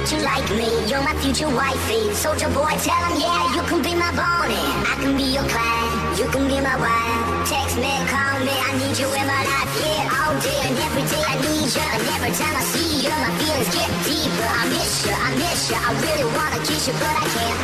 that you like me. You're my future wifey. Soldier boy, tell him, yeah, you can be my Bonnie. I can be your Clyde, you can be my wife. Text me, call me, I need you in my life. Yeah, all day and every day I need you. And every time I see you, my feelings get deeper. I miss you, I miss you. I really wanna kiss you, but I can't.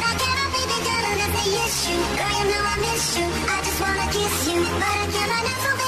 Girl, you know I miss you. I just wanna kiss you, but I cannot.